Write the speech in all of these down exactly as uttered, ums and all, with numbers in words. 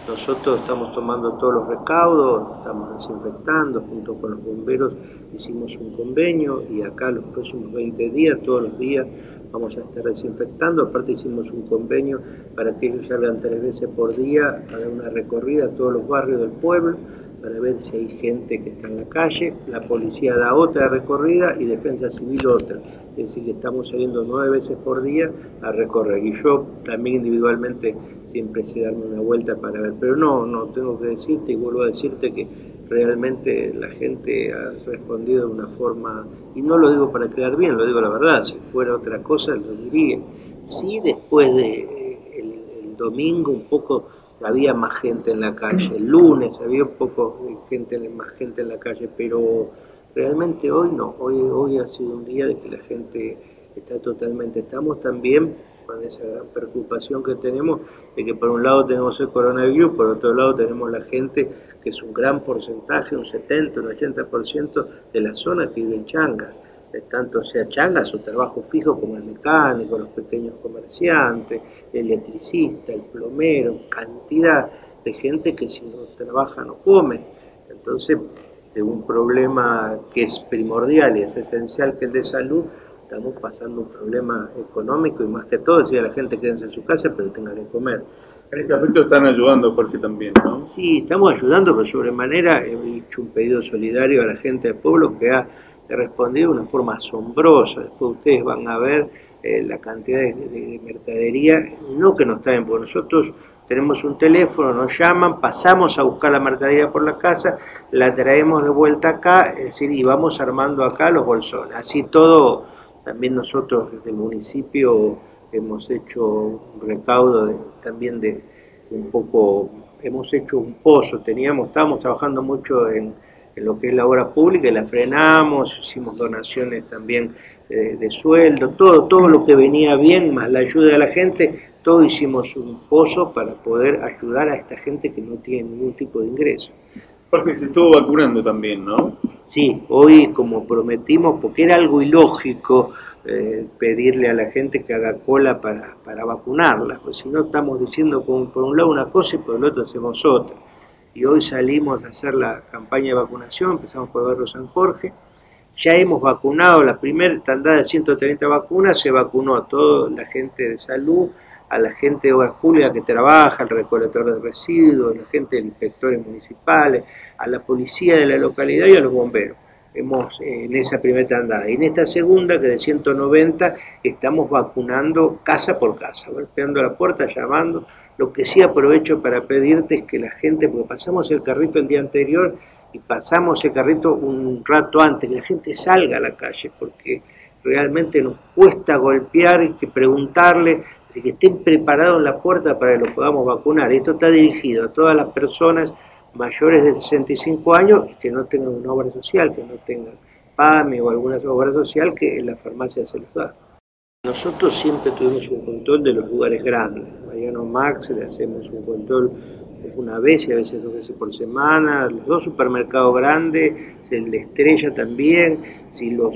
Nosotros estamos tomando todos los recaudos, estamos desinfectando, junto con los bomberos hicimos un convenio y acá los próximos veinte días, todos los días, vamos a estar desinfectando. Aparte hicimos un convenio para que ellos salgan tres veces por día a dar una recorrida a todos los barrios del pueblo, para ver si hay gente que está en la calle. La policía da otra recorrida y Defensa Civil otra. Es decir, que estamos saliendo nueve veces por día a recorrer. Y yo también individualmente siempre sé darme una vuelta para ver. Pero no, no, tengo que decirte y vuelvo a decirte que realmente la gente ha respondido de una forma, y no lo digo para quedar bien, lo digo la verdad, si fuera otra cosa lo diría. Sí, después de eh, el, el domingo un poco había más gente en la calle, el lunes había un poco gente, más gente en la calle, pero realmente hoy no, hoy, hoy ha sido un día de que la gente está totalmente, estamos también con esa gran preocupación que tenemos de que por un lado tenemos el coronavirus, por otro lado tenemos la gente que es un gran porcentaje, un setenta, un ochenta por ciento de la zona que vive en changas, tanto sea changas o trabajo fijo como el mecánico, los pequeños comerciantes, el electricista, el plomero, cantidad de gente que si no trabaja no come. Entonces, de un problema que es primordial y es esencial que el de salud, estamos pasando un problema económico y más que todo, decir a la gente quédense en su casa pero tenga que comer. En este aspecto están ayudando, Jorge, también, ¿no? Sí, estamos ayudando, pero sobremanera he hecho un pedido solidario a la gente del pueblo que ha respondido de una forma asombrosa. Después ustedes van a ver eh, la cantidad de, de, de mercadería, no que nos traen, porque nosotros tenemos un teléfono, nos llaman, pasamos a buscar la mercadería por la casa, la traemos de vuelta acá, es decir, y vamos armando acá los bolsones. Así todo, también nosotros desde el municipio hemos hecho un recaudo de, también de un poco, hemos hecho un pozo, teníamos, estábamos trabajando mucho en, en lo que es la obra pública y la frenamos, hicimos donaciones también eh, de sueldo, todo, todo lo que venía bien, más la ayuda de la gente, todo hicimos un pozo para poder ayudar a esta gente que no tiene ningún tipo de ingreso. Jorge, se estuvo vacunando también, ¿no? Sí, hoy como prometimos, porque era algo ilógico, Eh, pedirle a la gente que haga cola para, para vacunarla, pues si no estamos diciendo por, por un lado una cosa y por el otro hacemos otra. Y hoy salimos a hacer la campaña de vacunación, empezamos por el barrio San Jorge, ya hemos vacunado la primera tandada de ciento treinta vacunas, se vacunó a toda la gente de salud, a la gente de obras públicas que trabaja, al recolector de residuos, a la gente de inspectores municipales, a la policía de la localidad y a los bomberos. Hemos eh, en esa primera tandada. Y en esta segunda, que de ciento noventa, estamos vacunando casa por casa, golpeando la puerta, llamando. Lo que sí aprovecho para pedirte es que la gente, porque pasamos el carrito el día anterior y pasamos el carrito un rato antes, que la gente salga a la calle, porque realmente nos cuesta golpear y que preguntarle, así que estén preparados en la puerta para que lo podamos vacunar. Esto está dirigido a todas las personas mayores de sesenta y cinco años y que no tengan una obra social, que no tengan PAMI o alguna obra social que en la farmacia se los da. Nosotros siempre tuvimos un control de los lugares grandes. Mariano Max le hacemos un control una vez y a veces dos veces por semana, los dos supermercados grandes, el de Estrella también. Si los,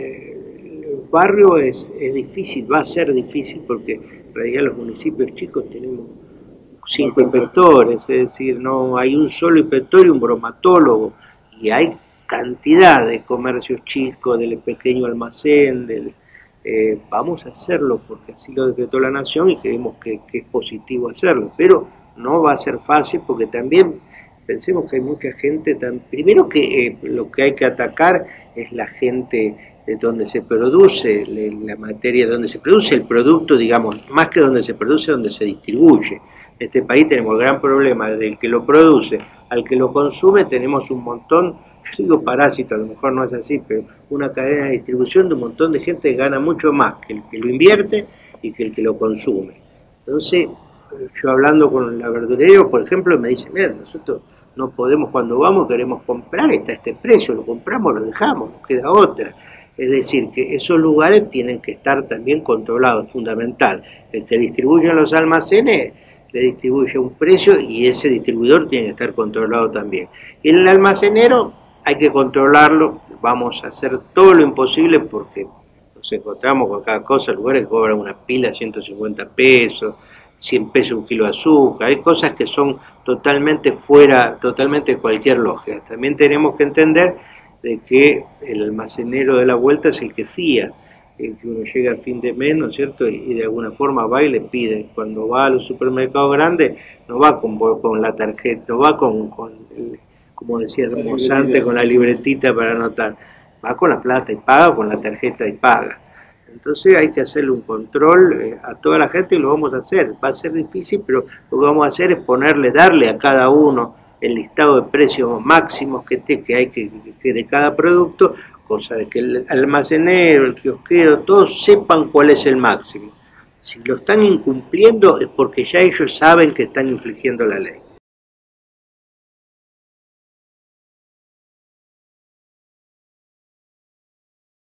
eh, los barrios es, es difícil, va a ser difícil porque en realidad los municipios chicos tenemos cinco inspectores, es decir, no hay un solo inspector y un bromatólogo, y hay cantidad de comercios chicos, del pequeño almacén, del, eh, vamos a hacerlo porque así lo decretó la Nación y creemos que, que es positivo hacerlo, pero no va a ser fácil porque también pensemos que hay mucha gente, tan, primero que eh, lo que hay que atacar es la gente de donde se produce, la materia donde se produce el producto, digamos, más que donde se produce, donde se distribuye. En este país tenemos el gran problema, desde el que lo produce al que lo consume tenemos un montón, yo digo parásito, a lo mejor no es así, pero una cadena de distribución de un montón de gente que gana mucho más que el que lo invierte y que el que lo consume. Entonces, yo hablando con la verdulería, por ejemplo, me dice, mira, nosotros no podemos, cuando vamos queremos comprar, está este precio, lo compramos, lo dejamos, nos queda otra. Es decir, que esos lugares tienen que estar también controlados, fundamental. El que distribuye en los almacenes le distribuye un precio y ese distribuidor tiene que estar controlado también. Y en el almacenero hay que controlarlo, vamos a hacer todo lo imposible porque nos encontramos con cada cosa, lugares que cobran una pila ciento cincuenta pesos, cien pesos un kilo de azúcar, hay cosas que son totalmente fuera, totalmente de cualquier lógica. También tenemos que entender de que el almacenero de la vuelta es el que fía, el que uno llega a fin de mes, ¿no es cierto? Y, y de alguna forma va y le pide. Cuando va a los supermercados grandes, no va con, con la tarjeta, no va con, con el, como decíamos antes, con la libretita para anotar, va con la plata y paga, con la tarjeta y paga. Entonces hay que hacerle un control eh, a toda la gente y lo vamos a hacer. Va a ser difícil, pero lo que vamos a hacer es ponerle, darle a cada uno el listado de precios máximos que, te, que hay que, que de cada producto, cosa de que el almacenero, el kiosquero, todos sepan cuál es el máximo. Si lo están incumpliendo es porque ya ellos saben que están infringiendo la ley.